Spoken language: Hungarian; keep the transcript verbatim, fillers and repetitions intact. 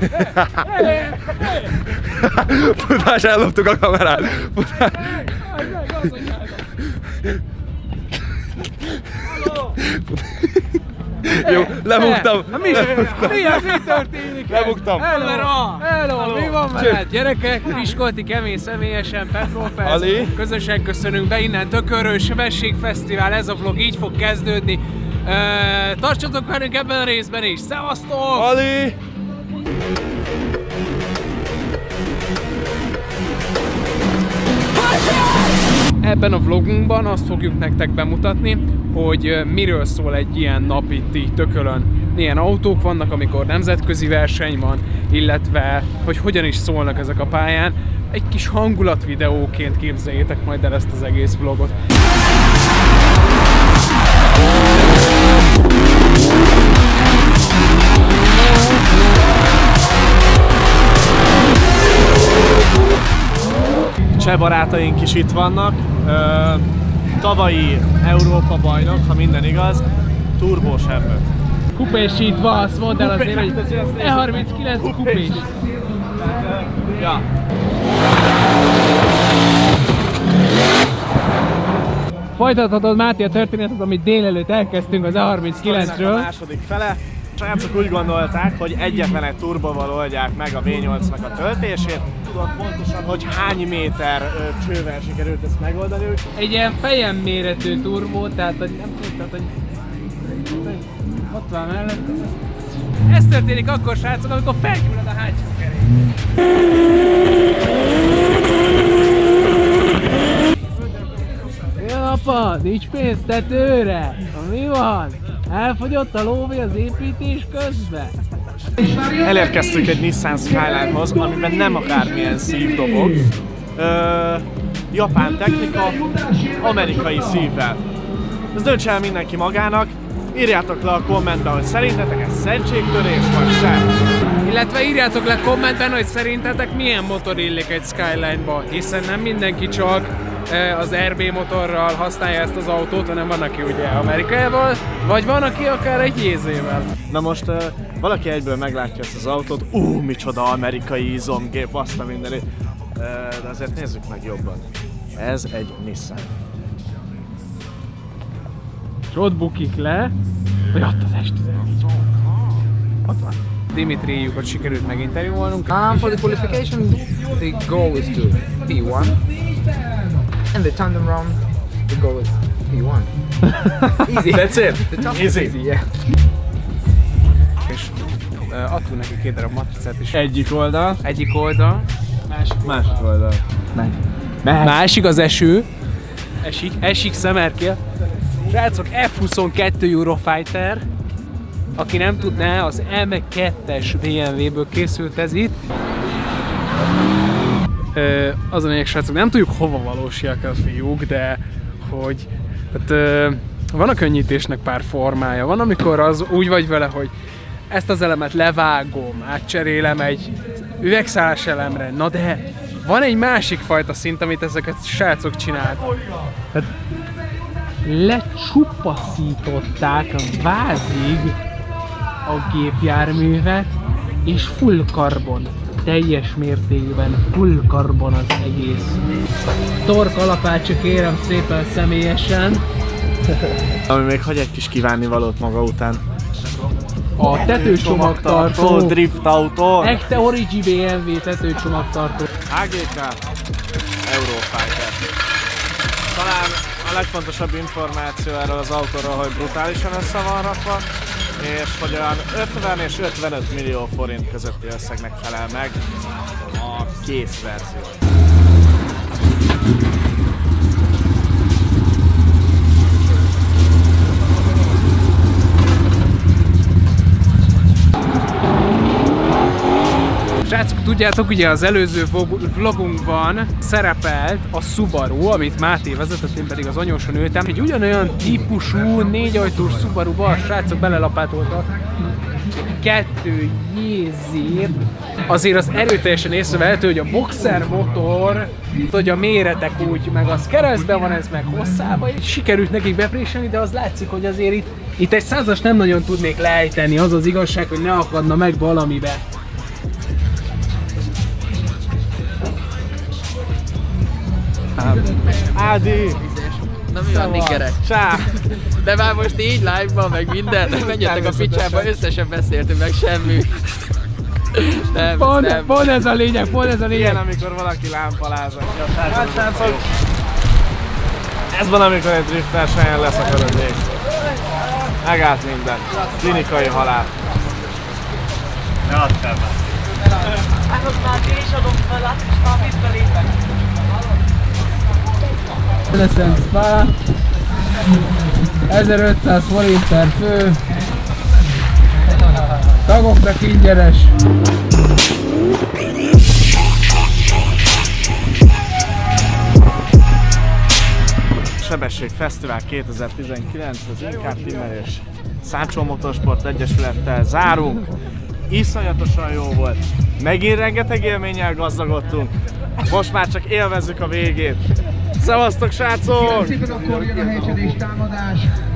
Futás, elloptuk a kamerát! Futás! Jó, lebuktam! Mi történik? Lebuktam! Hello! Hello! Mi van veled? Gyerekek, Miskolti Kemény személyesen, Petrófesz. Közösen köszönünk be innen Tökörről, Sebességfesztivál, ez a vlog így fog kezdődni. Uh, tartsatok velünk ebben a részben is! Szevasztok! Ali! Ebben a vlogunkban azt fogjuk nektek bemutatni, hogy miről szól egy ilyen nap itt így Tökölön. Milyen autók vannak, amikor nemzetközi verseny van, illetve hogy hogyan is szólnak ezek a pályán. Egy kis hangulatvideóként képzeljétek majd el ezt az egész vlogot. Cseh barátaink is itt vannak. Ö, tavalyi Európa bajnok, ha minden igaz, turbós emből. Kupésítva, azt mondd el azért, hogy E harminckilenc kupés. Ja. Folytathatod, Máté, a történetet, amit délelőtt elkezdtünk az E harminckilencről. A második fele. Srácok úgy gondolták, hogy egyetlen egy turboval oldják meg a V nyolcnak a töltését. Tudom pontosan, hogy hány méter ö, csővel sikerült ezt megoldani. Egy ilyen fejem méretű turbó, tehát hogy nem tudom, hogy ott van mellett. Ez történik akkor, srácok, amikor felgyullad a hátsó kerék. Jó apa, nincs pénz tetőre? Mi van? Elfogyott a lóvé az építés közben? Elérkeztünk egy Nissan Skyline-hoz, amiben nem akármilyen szívdobog. Ö, japán technika, amerikai szívvel. Ez döntse el mindenki magának. Írjátok le a kommentben, hogy szerintetek ez szentségtörés vagy sem. Illetve írjátok le kommentben, hogy szerintetek milyen motor illik egy Skyline-ba, hiszen nem mindenki csak az er bé motorral használja ezt az autót, hanem van, aki ugye Amerikával, vagy van, aki akár egy jézével. Na most uh, valaki egyből meglátja ezt az autót, ú, micsoda amerikai izomgép, azt a mindenit. Uh, de azért nézzük meg jobban. Ez egy Nissan. És ott bukik le, hogy ott az es tizennégy. Ott van. Dimitrijukat sikerült meginterjúolnunk. Um, for the qualification, the goal is to P one. And the tandem round, the goal is P one. Easy. That's it. The top Easy. is easy, yeah. És uh, adtunk neki két darab matricát is. Egyik oldal. Egyik oldal. Másik, Másik oldal. Megy. Másik az eső. Esik. Esik szemerkél. Srácok, F huszonkettő Eurofighter. Aki nem tudná, az M kettes bé em vé-ből készült ez itt. Ö, az a lényeg, srácok, nem tudjuk hova valósiak a fiúk, de hogy tehát, ö, van a könnyítésnek pár formája. Van, amikor az úgy vagy vele, hogy ezt az elemet levágom, átcserélem egy üvegszálás elemre, na de van egy másik fajta szint, amit ezeket srácok csináltak. Tehát lecsupaszították vázig a gépjárművet, és full karbon, teljes mértékben full karbon az egész. Tork alapácsa, kérem szépen személyesen. Ami még hagy egy kis kívánnivalót maga után. A tetőcsomagtartó, drift autó. Echte Origi bé em vé tetőcsomagtartó. há gé ká Eurofighter. Talán a legfontosabb információ erről az autóról, hogy brutálisan össze van rakva, és hogy olyan ötven és ötvenöt millió forint közötti összegnek felel meg a kész verzió. Srácok, tudjátok, ugye az előző vlogunkban szerepelt a Subaru, amit Máté vezetett, én pedig az anyóson ültem. Egy ugyanolyan típusú négyajtós Subaruba a srácok belelapátoltak kettő jézért. Azért az erőteljesen észrevehető, hogy a boxer motor, hogy a méretek úgy, meg az keresztben van, ez meg hosszába, és sikerült nekik bepréselni, de az látszik, hogy azért itt, itt egy százas nem nagyon tudnék lejteni, az az igazság, hogy ne akadna meg valamibe. Ádi! Na mi van, niggerek? Csá! De már most így live-ban, meg minden, menjetek a picsába, összesen beszéltünk meg semmi. Nem, Pont, nem. pont ez a lényeg, pont ez a lényeg. Igen, amikor valaki lámpalázatja. Hát srácok! Ez van, amikor egy drifter helyen leszakad még. Megállt minden. Klinikai halál. Ne add fel már. Hát ott már én is adom fel, hát most már vízbe lépek. Leszen Spa, ezerötszáz forint per fő, tagoknak ingyenes. Sebességfesztivál kétezer-tizenkilenc, az Inkább Timmer és Sancho Motorsport Egyesülettel zárunk. Iszonyatosan jó volt. Megint rengeteg élménnyel gazdagodtunk. Most már csak élvezzük a végét. Szevasztok, srácok! Szépen akkor jön a helyezés támadás.